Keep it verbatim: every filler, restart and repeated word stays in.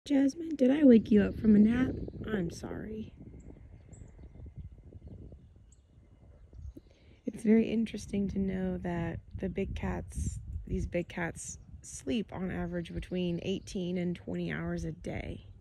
Jasmine, did I wake you up from a nap? I'm sorry. It's very interesting to know that the big cats, these big cats, sleep on average between eighteen and twenty hours a day.